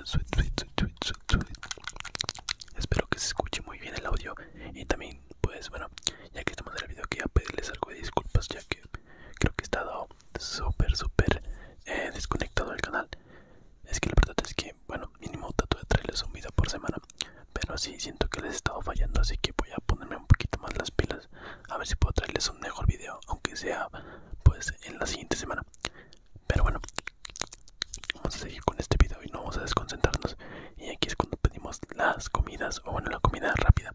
sweet, sweet, sweet, sweet, sweet, sweet. Espero que se escuche muy bien el audio. Y también, pues bueno, ya que estamos en el video, quería pedirles algo de disculpas, ya que creo que he estado súper desconectado del canal. Es que la verdad es que, bueno, mínimo trato de traerles un video por semana, pero sí siento que les he estado fallando, así que voy a ponerme un poquito más las pilas. A ver si puedo traerles un mejor video, aunque sea pues en la siguiente semana. Pero bueno, vamos a seguir con este video y no vamos a desconcentrarnos. Y aquí es cuando pedimos las comidas, o bueno, la comida rápida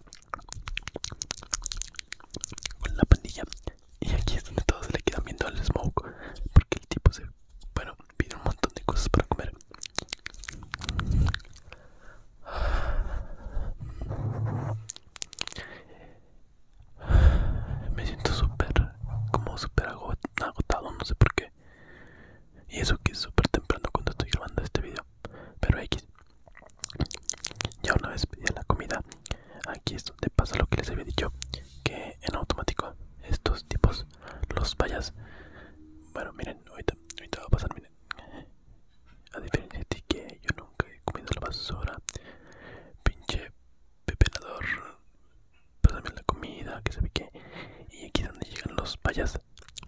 con la pandilla. Y aquí es donde todos se le quedan viendo al Smoke, porque el tipo se, bueno, pide un montón de cosas para comer. Me siento como súper agotado, no sé por qué. Y eso que es súper temprano cuando estoy grabando este video. Pero X, ya una vez pedí la comida, aquí es donde pasa lo que les había dicho, que en automático estos tipos, los payas, bueno, miren, ahorita va a pasar, miren. A diferencia de ti, que yo nunca he comido la basura, pinche pepenador, pásame la comida, que sabe qué. Y aquí es donde llegan los payas.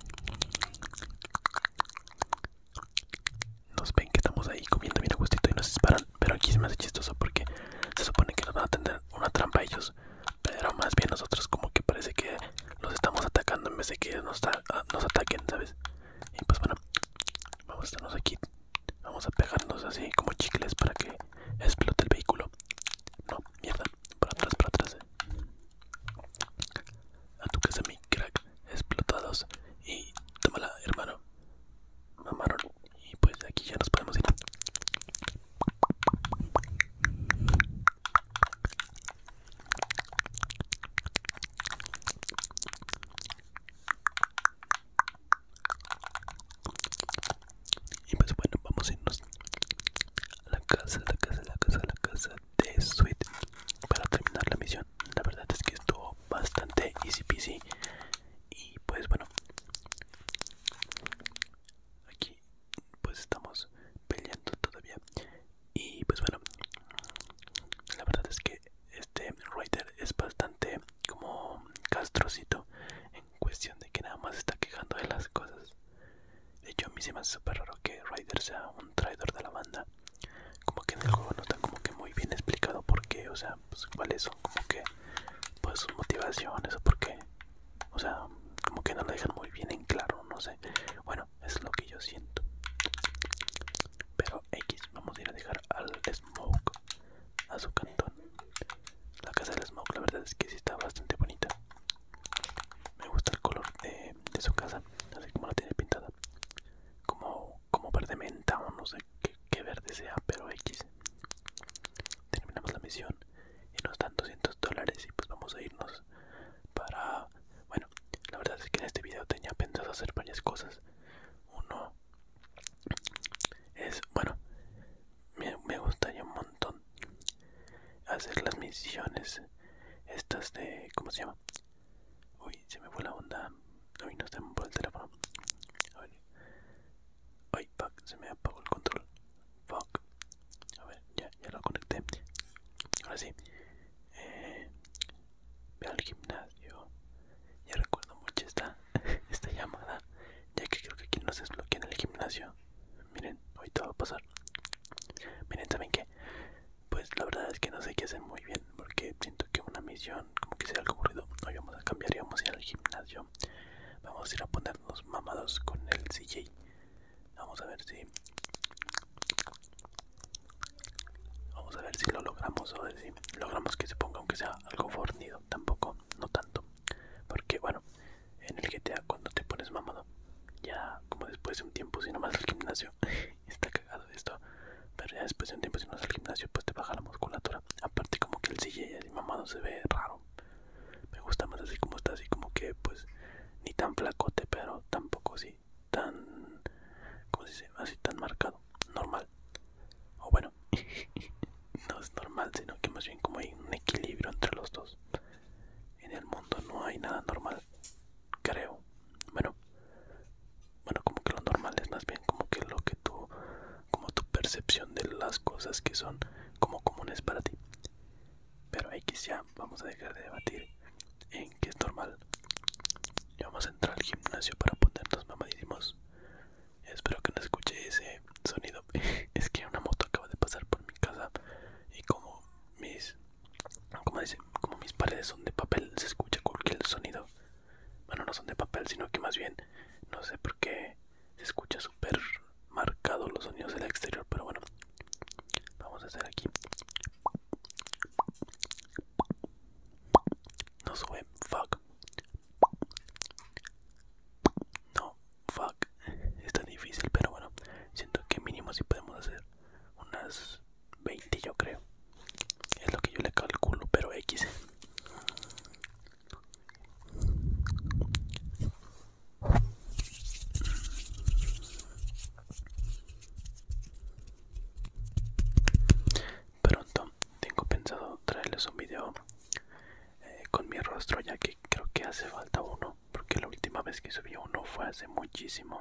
Nos ven que estamos ahí comiendo bien a gustito y nos disparan. Pero aquí se me hace chistoso porque se supone que nos van a tender una trampa a ellos, pero más bien nosotros como que parece que los estamos atacando en vez de que nos ataquen, ¿sabes? Y pues bueno, vamos a estarnos aquí, vamos a pegarnos así como chicles para que explote el vehículo. No, mierda, para atrás, para atrás. A tu casa, mi crack, explotados. Y tómala, hermano, mamaron. Y pues aquí ya nos podemos ir. Y pues bueno, vamos a irnos a la casa, la casa, la casa, la casa de Sweet para terminar la misión. La verdad es que estuvo bastante easy peasy. Y pues bueno, aquí pues estamos peleando todavía. Y pues bueno, la verdad es que este Ryder es bastante como castrocito en cuestión de que nada más está quejando de las cosas. De hecho, a mí se me hace súper raro que Ryder sea un traidor de la banda. Como que en el juego no está como que muy bien explicado por qué, o sea, pues cuáles son como que pues sus motivaciones o por qué. O sea, como que no lo dejan muy bien en claro, no sé. Bueno, es lo que yo siento. Pero X, vamos a ir a dejar al Smoke a su cantón. La casa del Smoke, la verdad es que sí está bastante bonita. Me gusta el color de su casa, así como la tiene pintada. Como verde menta o no sé qué verde sea, pero X. Terminamos la misión y nos dan $200 y pues vamos a irnos para... Bueno, la verdad es que en este video tenía pensado hacer varias cosas. Uno es, bueno, me gustaría un montón hacer las misiones estas de, ¿cómo se llama? Uy, se me fue la onda. Uy, no está por el teléfono. A ver. Ay, fuck, se me apagó el control. Fuck. A ver, ya lo conecté. Ahora sí. Ve al gimnasio. Ya recuerdo mucho esta llamada, ya que creo que aquí no se desbloquea en el gimnasio. Miren, ahorita va a pasar. Miren, ¿saben qué? Pues la verdad es que no sé qué hacer muy bien, porque siento que una misión como que sea algo aburrido. Hoy vamos a cambiar y vamos a ir al gimnasio. Vamos a ir a ponernos mamados con el CJ. Vamos a ver si... Vamos a ver si lo logramos, o ver si logramos que se ponga aunque sea algo fornido. Tampoco, no tanto. Porque bueno, en el GTA cuando te pones mamado, ya como después de un tiempo si no vas al gimnasio, está cagado esto, pero ya después de un tiempo si no vas al gimnasio pues te baja la musculatura. Aparte como que el CJ así mamado se ve raro. Me gusta más así como está, así como que pues ni tan flacote, pero tampoco así tan, ¿cómo se dice? Así tan marcado, normal. O bueno, no es normal, sino que más bien como hay un equilibrio entre los dos. En el mundo no hay nada normal, creo. Bueno, como que lo normal es más bien como que lo que tú, como tu descripción de las cosas que son como comunes para ti. Pero X, ya vamos a dejar de debatir en que es normal. Ya vamos a entrar al gimnasio para ponernos mamadísimos. Espero que no escuche ese sonido. Es que una moto acaba de pasar por mi casa y como mis paredes son de papel, se escucha cualquier sonido. Bueno, no son de papel, sino que más bien no sé por qué se escucha súper marcado los sonidos del exterior. Pero bueno, vamos a hacer aquí. No sube, fuck. No, fuck. Está difícil, pero bueno, siento que mínimo si podemos hacer unas 20, yo creo. Es lo que yo le calculo, pero X. Pronto tengo pensado traerles un video con mi rostro, ya que creo que hace falta uno, porque la última vez que subí uno fue hace muchísimo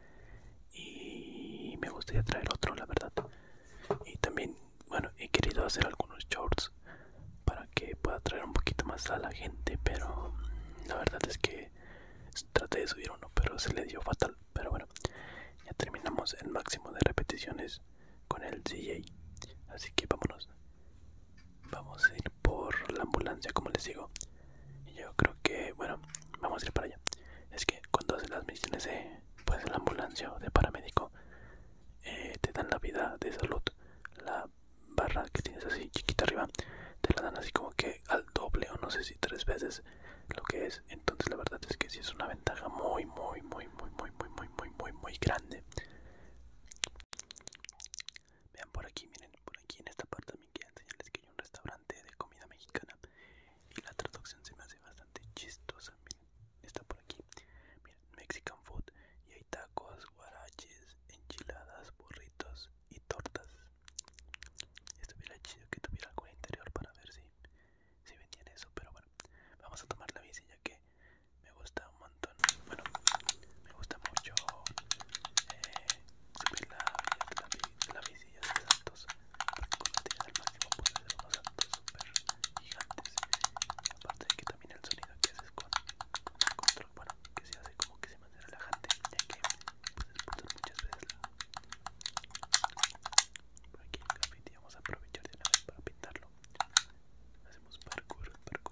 y me gustaría traer otro, la verdad. Y también, bueno, he querido hacer algunos shorts para que pueda traer un poquito más a la gente, pero la verdad es que traté de subir uno, pero se le dio fatal. Pero bueno, ya terminamos el máximo de repeticiones con el DJ, así que vámonos. Vamos a ir por la ambulancia, como les digo. Y yo creo que, bueno, vamos a ir para allá. Es que cuando haces las misiones de, pues, de la ambulancia o de paramédico, te dan la vida de salud. La barra que tienes así chiquita arriba, te la dan así como que al doble o no sé si 3 veces lo que es. Entonces la verdad es que sí es una ventaja muy grande. Vean por aquí, miren, por aquí en esta parte también quiero enseñarles que hay un restaurante de comida mexicana y la traducción se me hace bastante chistosa. Miren, está por aquí, miren, Mexican food, y hay tacos, guaraches, enchiladas, burritos y tortas. Estuviera chido que tuviera algo interior para ver si vendían eso, pero bueno, vamos a tomar la bici ya que me gusta un montón. Bueno, me gusta mucho subir la bici y hacer saltos, porque cuando tienes al máximo puedes hacer unos saltos súper gigantes. Y aparte de que también el sonido que haces con el control, bueno, que se hace como que se mantiene relajante, ya que puedes expulsar muchas veces por aquí el graffiti. Vamos a aprovechar de una vez para pintarlo. Hacemos parkour.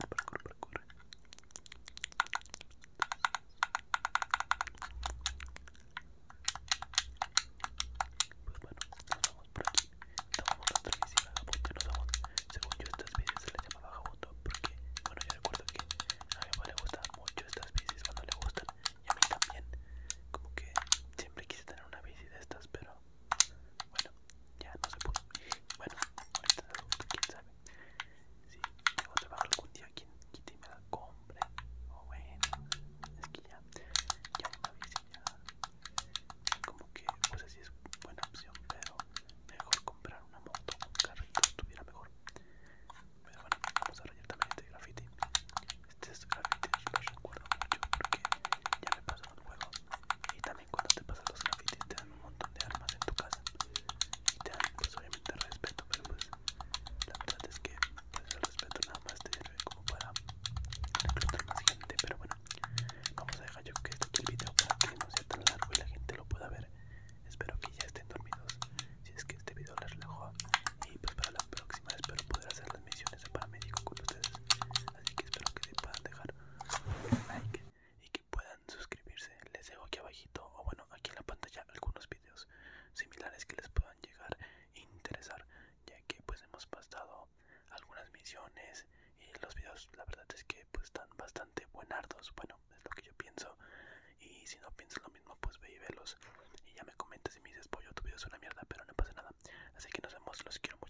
Pues bueno, nos vamos por aquí. Tomamos otra bici vagabundo y nos vamos. Según yo, estas bicis se les llama vagabundo porque, bueno, yo recuerdo que a mi papá le gustaban mucho estas bicis cuando le gustan, y a mí también. Como que siempre quise tener una bici de estas, pero bueno, ya no se pudo. Bueno, ahorita de adulto, quién sabe. Si llego a trabajar algún día, quien quite y me la compre. O bueno, es que ya una bici ya como que pues así es buena opción, pero mejor comprar una moto o un carrito estuviera mejor. Pero bueno, vamos a rayar también este graffiti. Estos grafitis los recuerdo mucho porque ya me pasó en un juego, y también cuando te pasan los grafitis te dan un montón de armas en tu casa y te dan pues obviamente respeto, pero pues la verdad es que pues el respeto nada más te sirve como para reclutar más gente. Pero bueno, vamos a dejar yo que este aquí el video para que no sea tan largo y la gente lo pueda ver. Espero que ya estén dormidos, si es que este video les relajó, y pues para la próxima espero poder hacer las misiones de paramédico con ustedes. Así que espero que le puedan dejar un like y que puedan suscribirse. Les dejo aquí abajito, o bueno, aquí en la pantalla, algunos videos similares que les puedan llegar a interesar, ya que pues hemos pasado algunas misiones y los videos la verdad es que pues están bastante buenardos. Bueno, es lo que yo pienso, y si no piensas lo mismo pues ve y velos y ya me comentas y me dices: pollo, tu video es una mierda, pero no pasa nada. Así que nos vemos, los quiero mucho.